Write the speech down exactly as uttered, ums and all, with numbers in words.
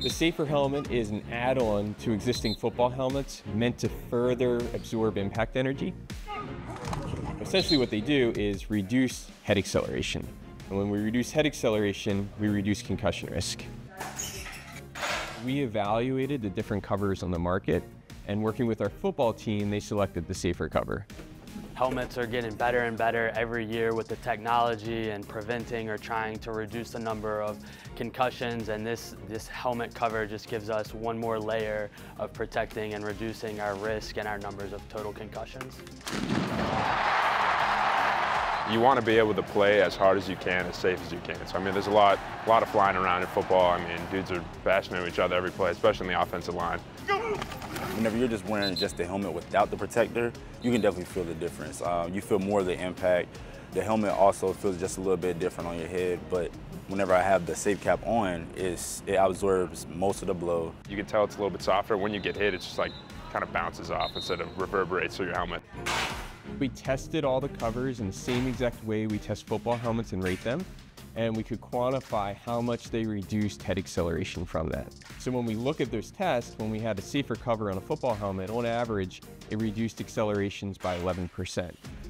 The SAFR helmet is an add-on to existing football helmets meant to further absorb impact energy. Essentially what they do is reduce head acceleration. And when we reduce head acceleration, we reduce concussion risk. We evaluated the different covers on the market, and working with our football team, they selected the SAFR cover. Helmets are getting better and better every year with the technology and preventing or trying to reduce the number of concussions, and this, this helmet cover just gives us one more layer of protecting and reducing our risk and our numbers of total concussions. You want to be able to play as hard as you can, as safe as you can. So I mean, there's a lot, a lot of flying around in football. I mean, dudes are bashing into each other every play, especially in the offensive line. Whenever you're just wearing just the helmet without the protector, you can definitely feel the difference. Uh, you feel more of the impact. The helmet also feels just a little bit different on your head, but whenever I have the safe cap on, it's, it absorbs most of the blow. You can tell it's a little bit softer. When you get hit, it's just like kind of bounces off instead of reverberates through your helmet. We tested all the covers in the same exact way we test football helmets and rate them, and we could quantify how much they reduced head acceleration from that. So when we look at those tests, when we had a SAFR cover on a football helmet, on average, it reduced accelerations by eleven percent.